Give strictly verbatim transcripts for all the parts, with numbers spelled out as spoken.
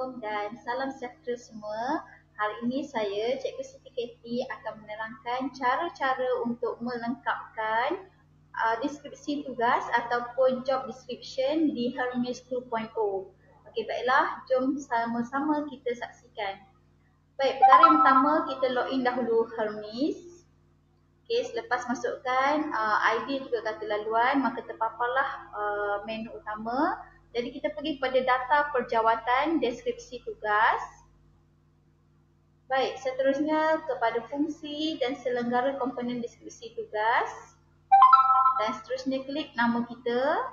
Assalamualaikum dan salam sejahtera semua. Hari ini saya, Cikgu Siti Katie akan menerangkan cara-cara untuk melengkapkan uh, deskripsi tugas ataupun job description di Hermes dua titik kosong. Okey, baiklah, jom sama-sama kita saksikan. Baik, perkara yang pertama kita login dahulu Hermes. Okey, selepas masukkan uh, I D juga kata laluan, maka terpaparlah uh, menu utama. Jadi kita pergi pada data perjawatan deskripsi tugas. Baik, seterusnya kepada fungsi dan selenggara komponen deskripsi tugas. Dan seterusnya klik nama kita.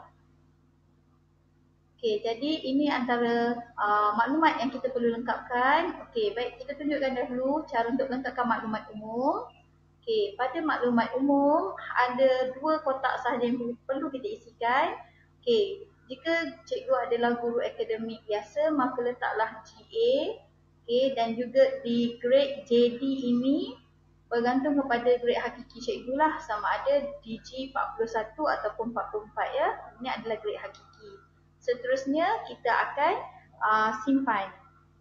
Okey, jadi ini antara uh, maklumat yang kita perlu lengkapkan. Okey, baik, kita tunjukkan dahulu cara untuk lengkapkan maklumat umum. Okey, pada maklumat umum ada dua kotak sahaja yang perlu kita isikan. Okey, jika cikgu adalah guru akademik biasa, maka letaklah G A. Okay, dan juga di grade J D ini bergantung kepada grade hakiki cikgu lah, sama ada D G empat puluh satu ataupun empat puluh empat ya. Ini adalah grade hakiki. Seterusnya kita akan uh, simpan.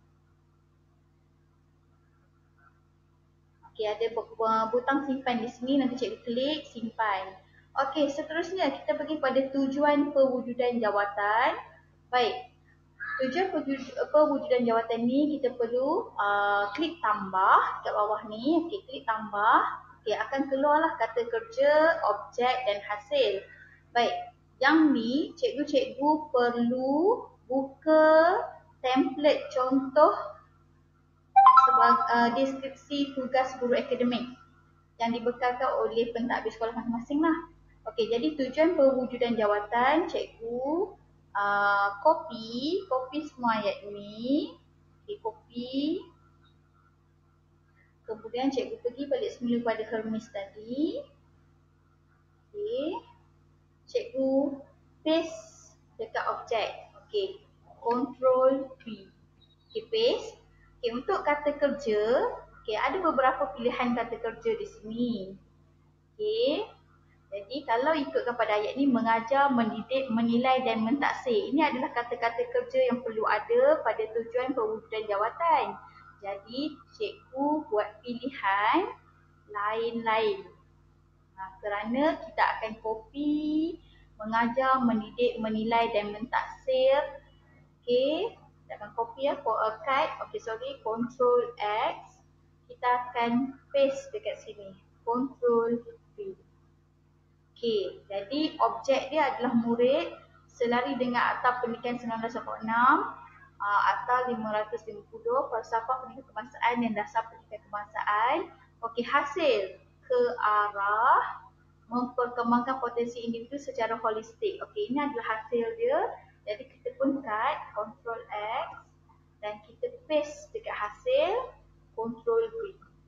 Okey, ada butang simpan di sini, nanti cikgu klik simpan. Okey, seterusnya kita pergi pada tujuan pewujudan jawatan. Baik, tujuan pewujudan jawatan ni kita perlu uh, klik tambah kat bawah ni. Okey, klik tambah. Okey, akan keluarlah kata kerja, objek dan hasil. Baik, yang ni cikgu-cikgu perlu buka template contoh sebagai uh, deskripsi tugas guru akademik yang dibekalkan oleh pentadbir sekolah masing-masing lah. Okey, jadi tujuan pewujudan jawatan, cikgu uh, copy, copy semua ayat ini. Okey, copy. Kemudian cikgu pergi balik semula pada Hermes tadi. Okey, cikgu paste dekat objek. Okey, Control V. Okey, paste. Okey, untuk kata kerja, okey, ada beberapa pilihan kata kerja di sini. Okey. Jadi kalau ikutkan pada ayat ni, mengajar, mendidik, menilai dan mentaksir. Ini adalah kata-kata kerja yang perlu ada pada tujuan pewujudan jawatan. Jadi cikgu buat pilihan lain-lain. Nah, kerana kita akan copy mengajar, mendidik, menilai dan mentaksir. Okey, kita akan copy ya, cut. Okey, sorry, Control X. Kita akan paste dekat sini. Control V. Okey, jadi objek dia adalah murid selari dengan Akta Pendidikan seribu sembilan ratus lapan puluh enam, uh, Akta lima ratus lima puluh, Falsafah Pendidikan Kebangsaan dan Dasar Pendidikan Kebangsaan. Okey, hasil ke arah memperkembangkan potensi individu secara holistik. Okey, ini adalah hasil dia. Jadi kita pun cut, Control X dan kita paste dekat hasil, Control V.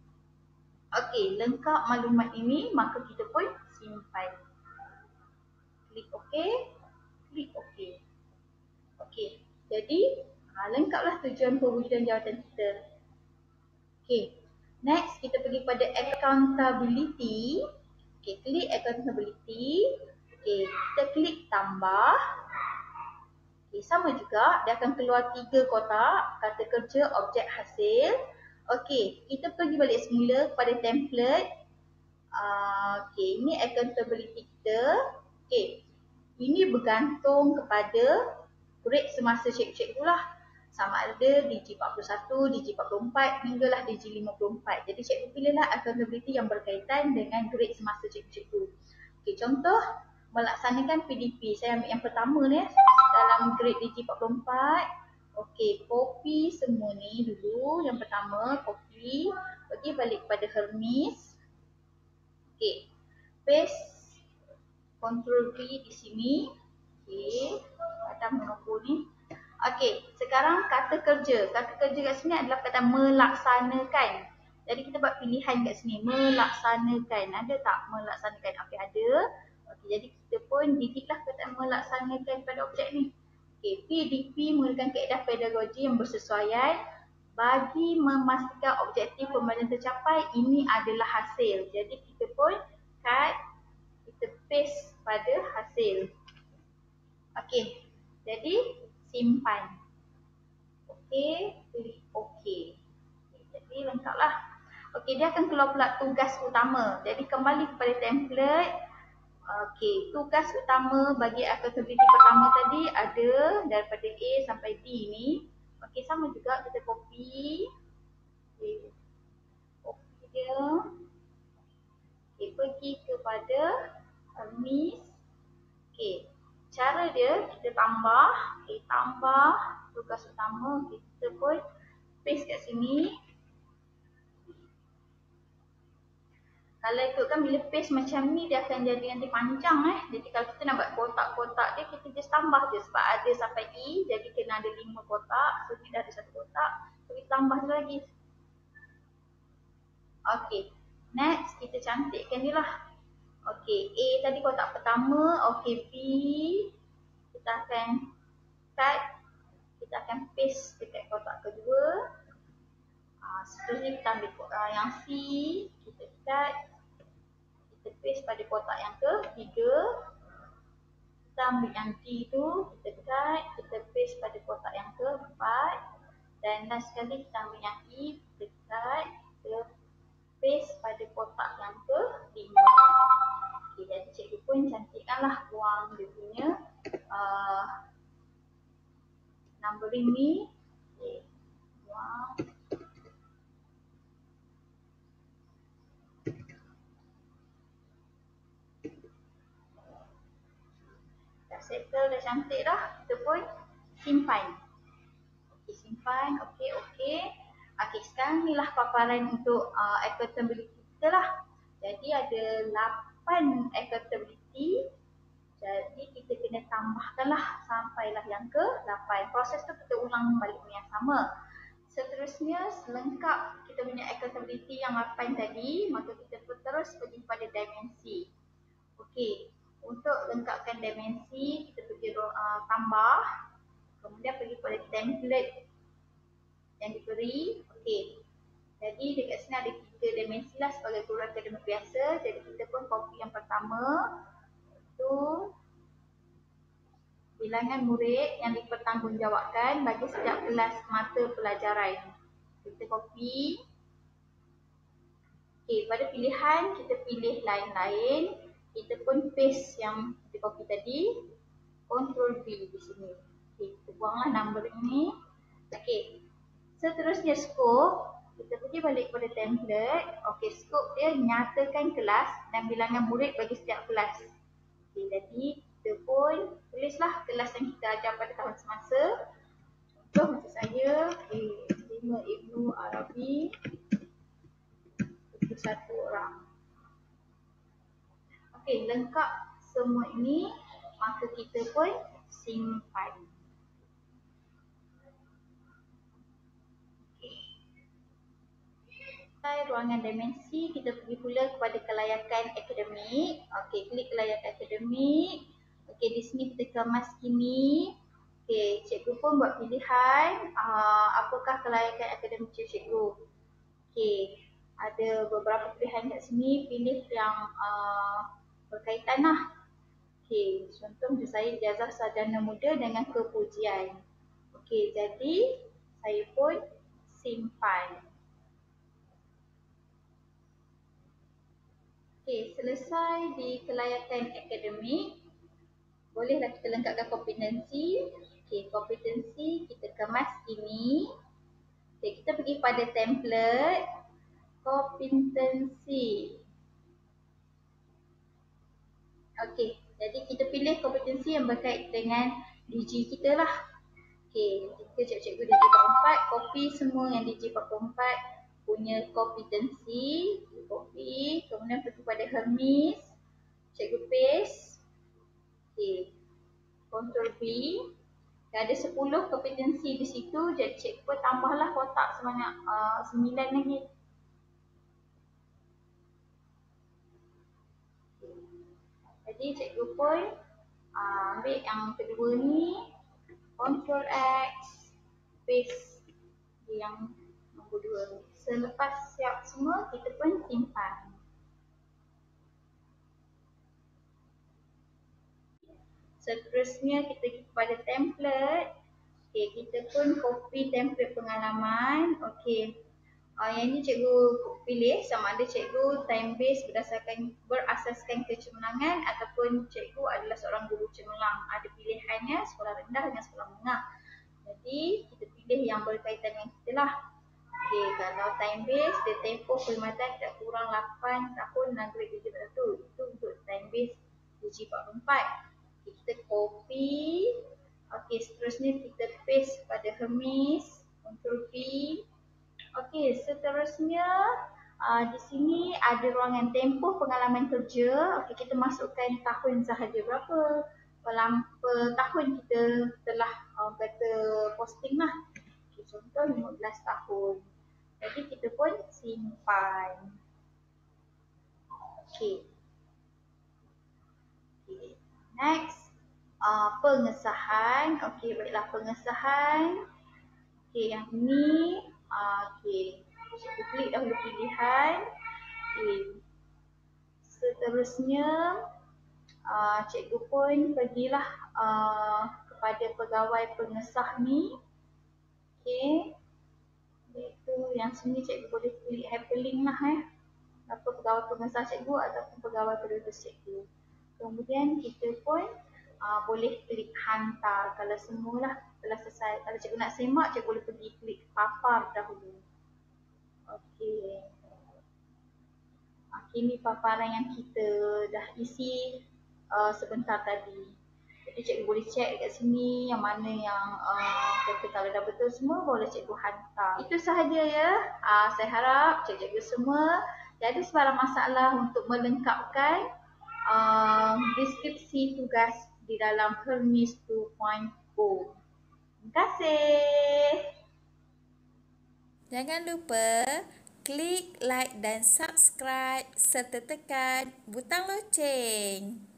Okey, lengkap maklumat ini, maka kita pun simpan. Klik OK, klik OK. Okey, jadi ha, lengkaplah tujuan pewujudan jawatan kita. Okey, next kita pergi pada accountability. Okey, klik accountability. Okey, kita klik tambah. Okey, sama juga, dia akan keluar tiga kotak, kata kerja, objek, hasil. Okey, kita pergi balik semula kepada template. Uh, Okey, ini accountability kita. Okey, ini bergantung kepada grade semasa cikgu-cikgu lah. Sama ada D G empat puluh satu, D G empat puluh empat hinggalah D G lima puluh empat. Jadi cikgu pilihlah accountability yang berkaitan dengan grade semasa cikgu-cikgu. Okey, contoh melaksanakan P D P. Saya ambil yang pertama ni dalam grade D G empat puluh empat. Okey, copy semua ni dulu. Yang pertama, copy. Pergi balik pada Hermes. Okey, paste. Control V di sini. Okey, ada menunggu ni. Okey, sekarang kata kerja. Kata kerja kat sini adalah kata melaksanakan. Jadi kita buat pilihan kat sini. Melaksanakan. Ada tak melaksanakan? Okey, ada. Okey, jadi kita pun didiklah kata melaksanakan pada objek ni. Okey, P D P menggunakan kaedah pedagogi yang bersesuaian bagi memastikan objektif pembelajaran tercapai. Ini adalah hasil. Jadi kita pun cut, kita paste pada hasil. Okey, jadi simpan. Okey, klik okey. Jadi lengkaplah. Okey, dia akan keluar pula tugas utama. Jadi kembali kepada template. Okey, tugas utama bagi accountability pertama tadi ada daripada A sampai D ni. Okey, sama juga kita copy. Okey, copy dia. Okey, pergi kepada Hermes. Okey, cara dia kita tambah. Okey, tambah tugas utama. Okay, kita pun paste kat sini. Kalau ikutkan bila paste macam ni dia akan jadi nanti panjang eh. Jadi kalau kita nak buat kotak-kotak dia, kita just tambah je sebab ada sampai E, jadi kena ada lima kotak. So kita dah ada satu kotak, so kita tambah je lagi. Okey, next kita cantikkan dia lah. Okey, A tadi kotak pertama. Okey, B kita akan cut, kita akan paste dekat kotak kedua. Uh, seterusnya kita ambil uh, yang C, kita cut, kita paste pada kotak yang ketiga. Kita ambil yang D tu, kita cut, kita paste pada kotak yang keempat. Dan last sekali kita ambil yang E, kita cut, kita paste pada kotak yang kelima. Okay, jadi cikgu pun cantikkanlah buang dia punya uh, numbering ni. Okay, buang. Dah settle, dah cantik dah. Kita pun simpan. Okey, simpan. Okey, okey. Okey, sekarang ni lah paparan untuk uh, accountability kita lah. Jadi ada lapan accountability. Jadi kita kena tambahkanlah sampailah yang ke lapan. Proses tu kita ulang balik yang sama. Seterusnya, selengkap kita punya accountability yang lapan tadi, maka kita pun terus pergi pada dimensi. Okey, untuk lengkapkan dimensi, kita pergi uh, tambah. Kemudian pergi pada template yang diberi. Okey, jadi dekat sini ada tiga dimensi lah sebagai guru akademik biasa. Jadi kita pun copy yang pertama. Itu bilangan murid yang dipertanggungjawabkan bagi setiap kelas mata pelajaran. Kita copy. Okey, pada pilihan kita pilih lain-lain. Kita pun paste yang kita copy tadi. Ctrl V di sini. Okey, kita buanglah number ini. Okey. Seterusnya scope. Kita pergi balik pada template. Okey, scope dia nyatakan kelas dan bilangan murid bagi setiap kelas. Okey, jadi kita pun tulislah kelas yang kita ajar pada tahun semasa. Contoh macam saya, okay, lima Ibnu Arabi, satu orang. Okey, lengkap semua ini, maka kita pun simpan. Ruangan dimensi, kita pergi pula kepada kelayakan akademik. Okey, klik kelayakan akademik. Okey, di sini kita kemas kini. Okey, cikgu pun buat pilihan uh, apakah kelayakan akademik cikgu. Okey, ada beberapa pilihan kat sini, pilih yang uh, berkaitan lah. Okey, contoh macam saya ijazah sarjana muda dengan kepujian. Okey, jadi saya pun simpan. Okey, selesai di kelayakan akademik, bolehlah kita lengkapkan kompetensi. Okey, kompetensi kita kemas ini. Okey, kita pergi pada template kompetensi. Okey, jadi kita pilih kompetensi yang berkait dengan D G kita lah. Okey, kita cikgu-cikgu D G empat puluh empat, copy semua yang D G empat puluh empat punya kompetensi, copy, kemudian pergi pada Hermes, cikgu paste. Okey, Ctrl V. Ada sepuluh kompetensi di situ, jadi cikgu pun tambahlah kotak sebanyak uh, sembilan lagi. Jadi cikgu pun uh, ambil yang kedua ni, Ctrl X, paste yang nombor dua. Selepas siap semua, kita pun simpan. Seterusnya kita pergi kepada template. Okey, kita pun copy template pengalaman. Okey. Uh, yang ini cikgu pilih sama ada cikgu time base berdasarkan berasaskan kecemerlangan ataupun cikgu adalah seorang guru cemerlang. Ada pilihannya sekolah rendah dengan sekolah menengah. Jadi kita pilih yang berkaitan dengan kita lah. Okey, kalau time base dia tempoh perkhidmatan tidak kurang lapan tahun dan grade tujuh satu. Itu untuk time base uji empat puluh empat. Okay, kita copy. Okey, seterusnya kita paste pada Hermes, Ctrl V. Okey, seterusnya uh, di sini ada ruangan tempoh pengalaman kerja. Okey, kita masukkan tahun sahaja berapa dalam per tahun kita telah uh, kata posting lah. Okay, contoh lima belas tahun. Jadi kita pun simpan. Okey. Okay. Next, uh, pengesahan. Okey, baiklah pengesahan. Okey, yang ini, uh, okey, cikgu klik dahulu pilihan. Okey. Seterusnya, uh, cikgu pun pergilah uh, kepada pegawai pengesah ni. Okey. Itu yang sini cikgu boleh klik hyperlink lah eh. Apa pegawai pengesah cikgu ataupun pegawai penulis cikgu. Kemudian kita pun uh, boleh klik hantar kalau semualah telah selesai. Kalau cikgu nak semak, cikgu boleh pergi klik papar dahulu. Okey. Okey, ni paparan yang kita dah isi uh, sebentar tadi. Jadi cikgu boleh check dekat sini yang mana yang uh, kata kalau dah betul semua boleh cikgu hantar. Itu sahaja ya. Uh, saya harap cikgu-cikgu semua tiada sebarang masalah untuk melengkapkan uh, deskripsi tugas di dalam Hermes dua titik kosong. Terima kasih. Jangan lupa klik like dan subscribe serta tekan butang loceng.